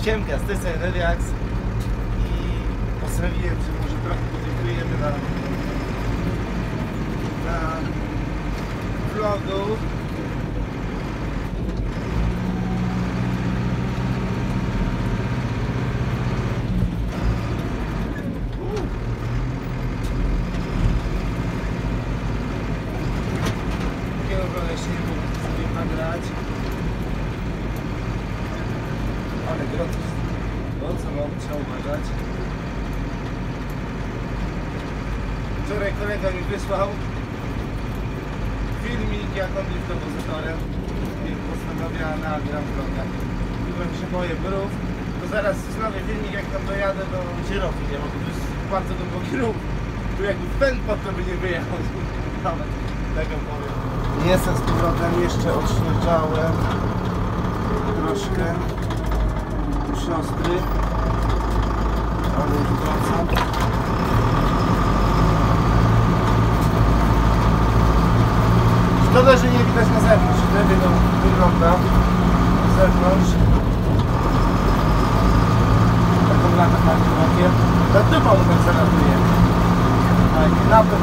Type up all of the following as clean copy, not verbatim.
Ciemka, z tej strony Relax i postanowiłem, że może trochę podziękujemy na vlogu. Takiego vloga jeszcze nie mógł sobie nagrać. Ale gorąco trzeba uważać. Wczoraj kolega mi wysłał filmik, jak on jest depozytorem i postanowiła nagram vloga. Byłem się boję brów, to zaraz zrobię filmik, jak tam dojadę do Cierowi, nie? Bo to jest bardzo głęboki rów. Tu jakby pęd pod to by nie wyjechał. Nawet tak wam powiem. Nie jestem z powrotem, jeszcze odśnieżałem troszkę siostry, ale już wracam. Szkoda, że nie widać na zewnątrz, wtedy to wygląda na zewnątrz. Taką latę fajnym rokiem. Ta typa mu tak zalatuje. Na to,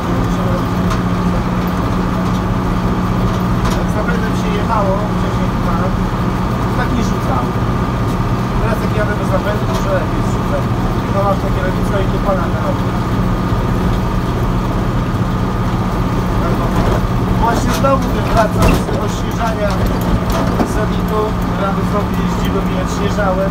jak zapewne się jechało, wcześniej tak nie rzucał. Teraz jak jadę bez napędu, to dużo lepiej zrzucam. No masz takie rodzice i tu pana na rogu. Właśnie znowu wracam z odśnieżania sadiku. Rano znowu jeździłem i odśnieżałem.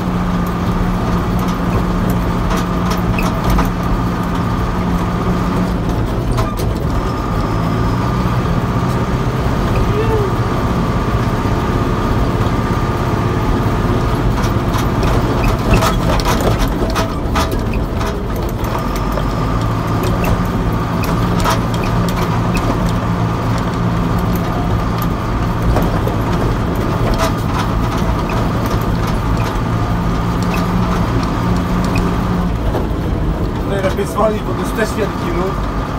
Lepiej zwolnić, bo to jest też wielki ruch.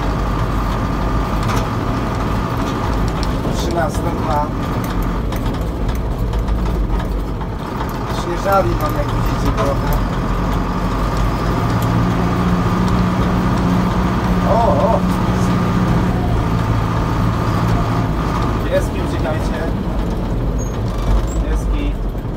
13:02. Śnieżali mam, jak widzicie, trochę. O! Pieski, uciekajcie. Pieski.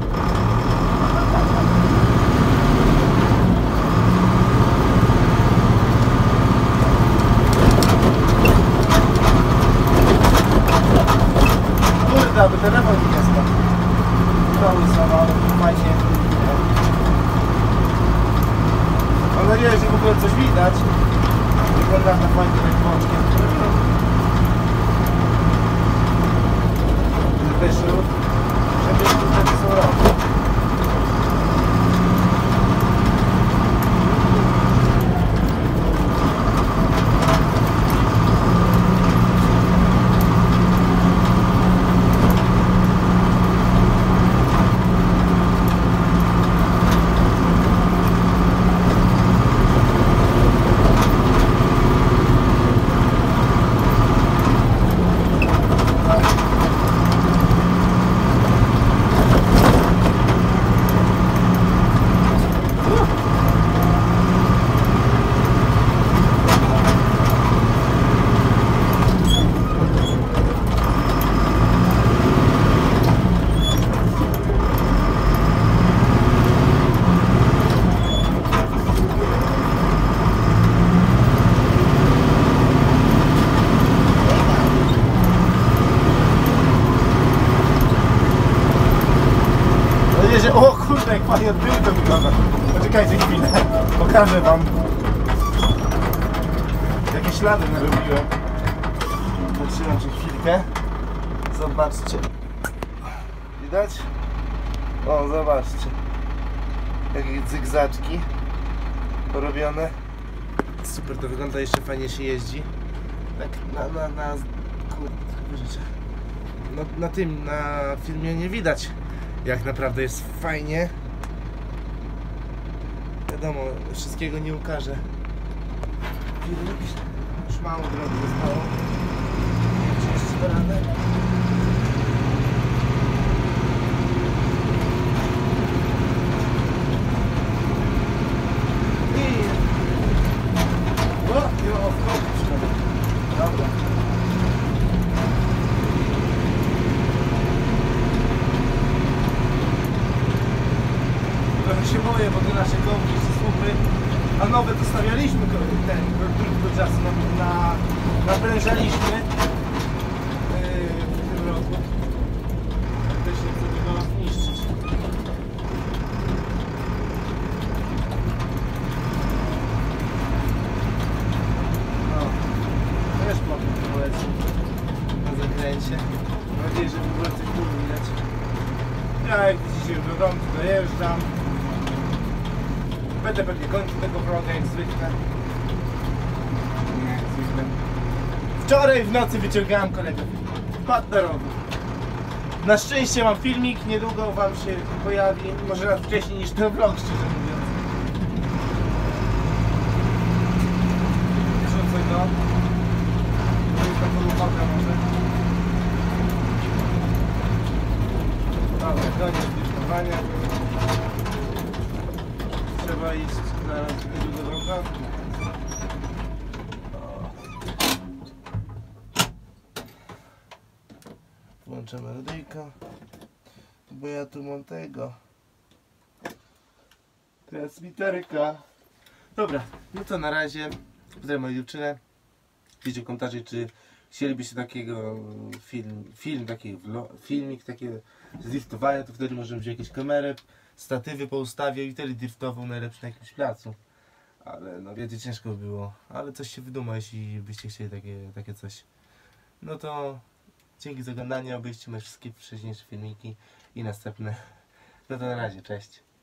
Aby telefon nie jest tam. To jest ale fajnie. Mam nadzieję, że w ogóle coś widać. Wygląda na fajnie jak włączkiem. Wyszło, żeby tutaj są roki. O kurde, jak fajnie od tyłu to wygląda. Poczekajcie chwilę, pokażę wam. Jakie ślady narobiłem. Zatrzymam się chwilkę. Zobaczcie. Widać? O, zobaczcie. Jakie zygzaczki porobione. Super to wygląda, jeszcze fajnie się jeździ. Tak na tym, na filmie nie widać, jak naprawdę jest fajnie. Wiadomo, wszystkiego nie ukażę. Już mało drogi zostało. Czy jeszcze radę? stoją wokół naszej gąbki czy słupy, a nowe dostawialiśmy do czasu, naprężaliśmy w tym roku. Tak też nie chcę tego zniszczyć. No, też potem polecę na zakręcie. Mam nadzieję, że w ogóle coś było widać. Ja jak widzicie już do domu dojeżdżam. Będę pewnie kończył tego vloga jak zwykle. Nie, jak zwykle. Wczoraj w nocy wyciągałem kolegę. Wpadł na rogu. Na szczęście mam filmik, niedługo wam się pojawi. Może nawet wcześniej niż ten vlog, szczerze mówiąc. Wrzucę go. To jest taką łopatę może. Dobra, koniec driftowania. Trzeba iść zaraz niedługo do okazji. Włączamy radyjko, bo ja tu mam tego transmiterka. Dobra, no to na razie pozdrawiam moją dziewczynę. Piszcie w komentarzu, czy chcielibyście takiego filmik takiego z driftowania, to wtedy możemy wziąć jakieś kamery, statywy poustawię i wtedy driftował najlepszy na jakimś placu. Ale no wiecie, ciężko by było, ale coś się wyduma, jeśli byście chcieli takie coś. No to dzięki za oglądanie, obejrzcie moje wszystkie wcześniejsze filmiki i następne. No to na razie, cześć.